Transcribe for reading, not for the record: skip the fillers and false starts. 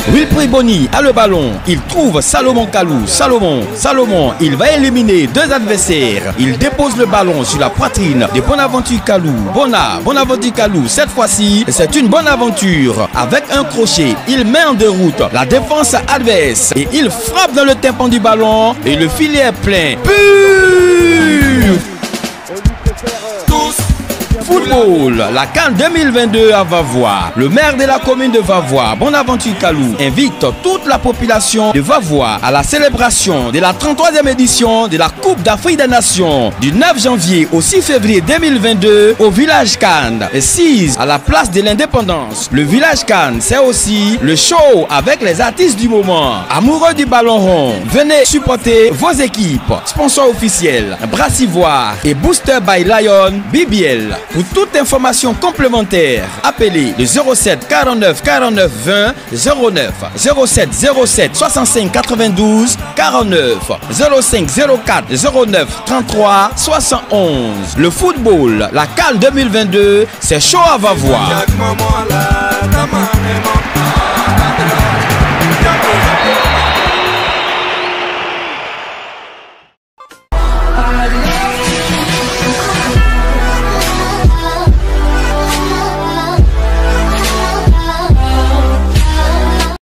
Wilfried Bony a le ballon. Il trouve Salomon Kalou. Salomon, il va éliminer deux adversaires. Il dépose le ballon sur la poitrine de Bonaventure Kalou. Bonaventure Kalou, cette fois-ci, c'est une bonne aventure. Avec un crochet, il met en déroute la défense adverse et il frappe dans le tympan du ballon et le filet est plein. Pur! Football, la CAN 2022 à Vavois. Le maire de la commune de Vavois, Bonaventure Kalou, invite toute la population de Vavois à la célébration de la 33e édition de la Coupe d'Afrique des Nations du 9 janvier au 6 février 2022 au village Cannes, assise à la place de l'Indépendance. Le village Cannes, c'est aussi le show avec les artistes du moment. Amoureux du ballon rond, venez supporter vos équipes. Sponsor officiel, Brassivoire et Booster by Lion BBL. Pour toute information complémentaire, appelez le 07 49 49 20 09 07 07 65 92 49 05 04 09 33 71. Le football, la CAN 2022, c'est chaud à Vavois.